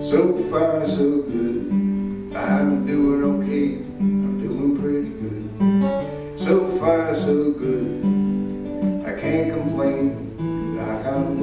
So far so good, I'm doing okay, I'm doing pretty good. So far so good, I can't complain, knock on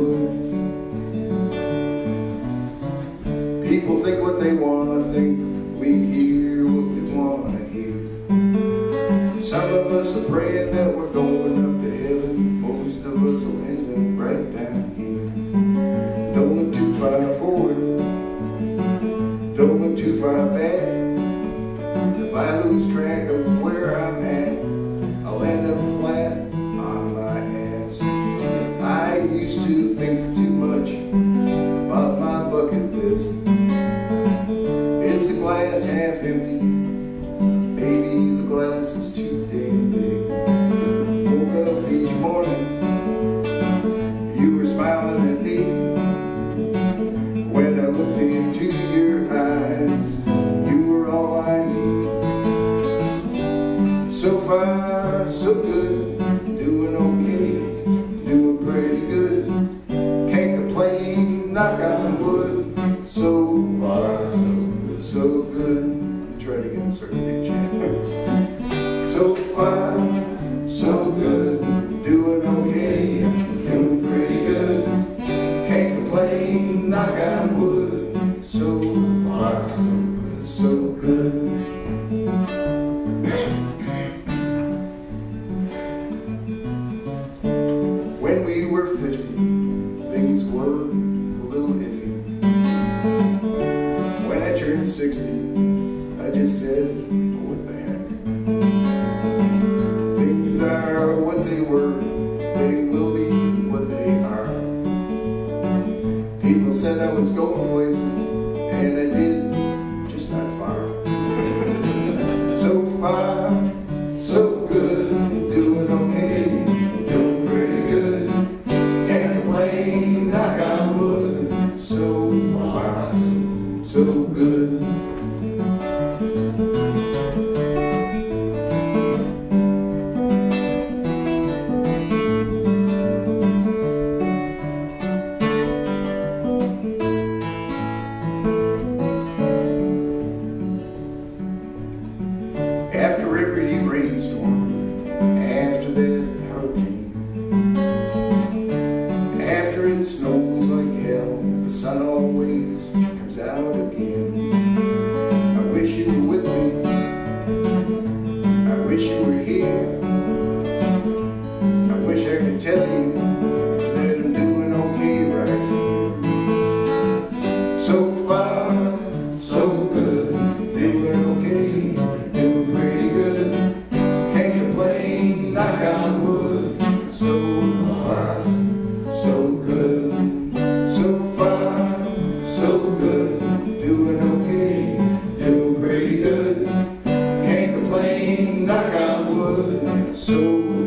wood. People think what they want to think, we hear what we want to hear. Some of us are praying that we're going up to heaven, most of us will end up right down here. Don't look too far forward, don't look too far back. If I lose track of where I'm at, I'll end up flat on my ass. I used to think too much about my bucket list. Is the glass half empty? Maybe the glass is too damn big. Woke up each morning, you were smiling at me. When I looked into your eyes, you were all I need. So far, so good, doing okay, doing pretty good. Can't complain, knock on wood. So far, so good. Try it again, start to pitch. So far, so good, doing okay, doing pretty good. Can't complain, knock on wood. So far, so good. When we were 50, things were a little iffy. When I turned 60, I just said, what the heck? Things are what they were, they will be what they are. People said I was going places, and I did, just not far. So far, so good, doing okay, doing pretty good. Can't complain, knock on wood. So far, so good. After every rainstorm, after that hurricane, after it snows like hell, the sun always comes out again. I wish you were with me, I wish you were here. I wish I could tell you that I'm doing okay right here. So far, so good, doing okay, doing pretty good. Can't complain, knock on wood. So far, so good. So far, so good, doing okay, doing pretty good. Can't complain, knock on wood. So